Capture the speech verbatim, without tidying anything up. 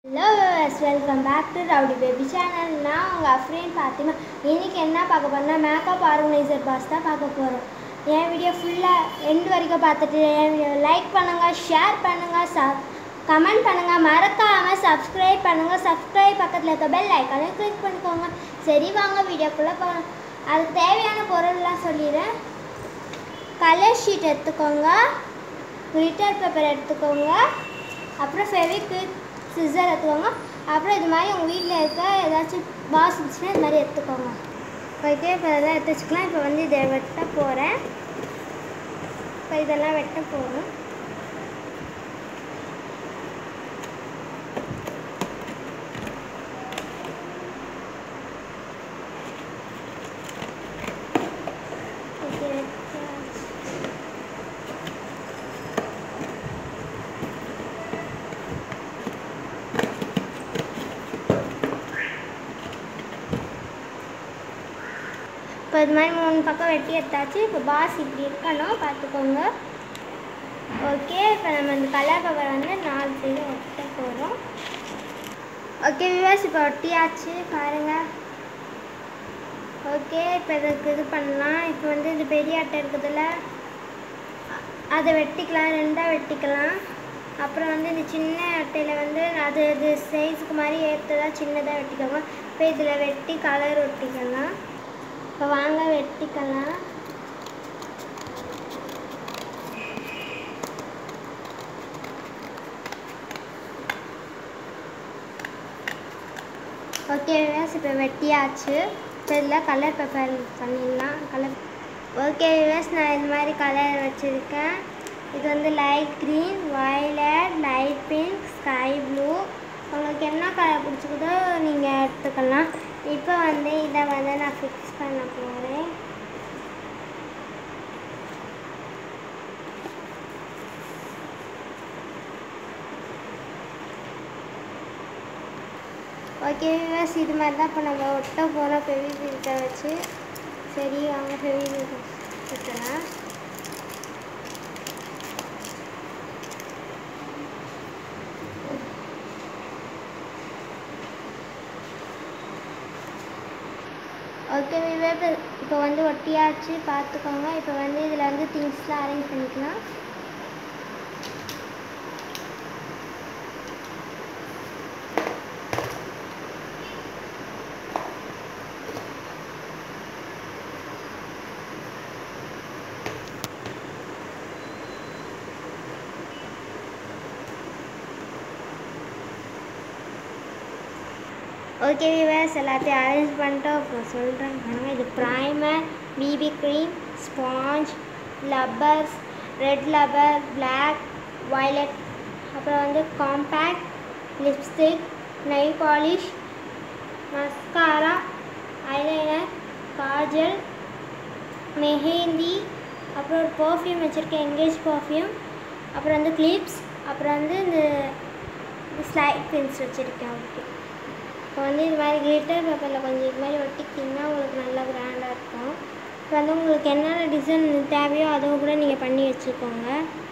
Hello guys, welcome back to Rowdy Baby channel. நான் உங்கள் அஃப்ரீன் ஃபாத்திமா. இன்றைக்கி என்ன பார்க்க போகிறோம்னா மேக்கப் ஆர்கனைசர் பாக்ஸ் தான் பார்க்க போகிறோம். என் வீடியோ ஃபுல்லாக எண்டு வரைக்கும் பார்த்துட்டு என் வீடியோ லைக் பண்ணுங்கள், ஷேர் பண்ணுங்கள், ச கமெண்ட் பண்ணுங்கள், மறக்காமல் சப்ஸ்கிரைப் பண்ணுங்கள். சப்ஸ்கிரைப் பக்கத்தில் இருக்க பெல் ஐக்கானை கிளிக் பண்ணிக்கோங்க. சரி வாங்க வீடியோக்குள்ளே போகணும். அதுக்கு தேவையான பொருள்லாம் சொல்லிடுறேன். கலர் ஷீட் எடுத்துக்கோங்க, கிளிட்டர் பேப்பர் எடுத்துக்கோங்க, அப்புறம் ஃபெவிக்விக், சிசர் எடுத்துக்கோங்க. அப்புறம் இது மாதிரி உங்கள் வீட்டில் இருக்க ஏதாச்சும் பாக்ஸ் இருந்துச்சுன்னா இது மாதிரி எடுத்துக்கோங்க. ஓகே, இப்போ இதெல்லாம் எடுத்து வச்சுக்கலாம். இப்போ வந்து இதை வெட்ட போகிறேன். இப்போ இதெல்லாம் வெட்ட போகிறோம். இப்போ இது மாதிரி மூணு பக்கம் வெட்டி எடுத்தாச்சு. இப்போ பாஸ் இப்படி இருக்கணும், பார்த்துக்கோங்க. ஓகே, இப்போ நம்ம இந்த கலர் பேப்பர் வந்து நாலு சைடு ஒட்ட போகிறோம். ஓகே வியூவர்ஸ், இப்போ ஒட்டியாச்சு பாருங்கள். ஓகே, இப்போ இதுக்கு இது பண்ணலாம். இப்போ வந்து இது பெரிய அட்டை இருக்குதுல்ல, அதை வெட்டிக்கலாம், ரெண்டாக வெட்டிக்கலாம். அப்புறம் வந்து இந்த சின்ன அட்டையில் வந்து அது இது சைஸுக்கு மாதிரி ஏற்றதாக சின்னதாக வெட்டிக்கோங்க. இப்போ இதில் வெட்டி கலர் ஒட்டிக்கலாம். இப்போ வாங்க வெட்டிக்கலாம். ஓகே வியூவர்ஸ், இப்போ வெட்டியாச்சு. இப்போ இதில் கலர் பேப்பர் பண்ணிடலாம். கலர் ஓகே வியூவர்ஸ், நான் இந்த மாதிரி கலர் வச்சுருக்கேன். இது வந்து light green, violet, light pink, sky blue. உங்களுக்கு என்ன கலர் பிடிச்சிக்குதோ நீங்கள் எடுத்துக்கலாம். இப்போ வந்து இதை வந்து நான் ஃபிக்ஸ் பண்ண போகிறேன். ஓகே வியூவர்ஸ், இது மாதிரி தான் இப்போ நம்ம ஒட்ட போகிறோம் ஃபெவிக்விக்கை வச்சு. சரி வாங்க ஃபெவிக்விக் வச்சுக்கலாம். ஓகே வியூவர்ஸ், இப்போ வந்து ஒட்டியாச்சு, பார்த்துக்கோங்க. இப்போ வந்து இதில் வந்து திங்ஸ்லாம் அரேஞ்ச் பண்ணிக்கலாம். ஓகே வியூவர்ஸ், எல்லாத்தையும் அரேஞ்ச் பண்ணிட்டோம். அப்புறம் சொல்கிறேன் பாருங்கள். இது primer, BB cream, sponge, rubbers, red rubber, black, violet, அப்புறம் வந்து compact, lipstick, nail polish, mascara, eyeliner, kajal, mehndi, அப்புறம் ஒரு பர்ஃப்யூம் வச்சுருக்கேன், எங்கேஜ் பர்ஃப்யூம், அப்புறம் வந்து கிளிப்ஸ், அப்புறம் வந்து இந்த ஸ்லைட் பின்ஸ் வச்சுருக்கேன். ஓகே, இப்போ வந்து இது மாதிரி கிளிட்டர் பேப்பரில் கொஞ்சம் இது மாதிரி ஒட்டிக்கிட்டிங்கன்னா உங்களுக்கு நல்லா கிராண்டாக இருக்கும். இப்போ வந்து உங்களுக்கு என்னென்ன டிசைன் தேவையோ அதுவும் கூட நீங்கள் பண்ணி வச்சுக்கோங்க.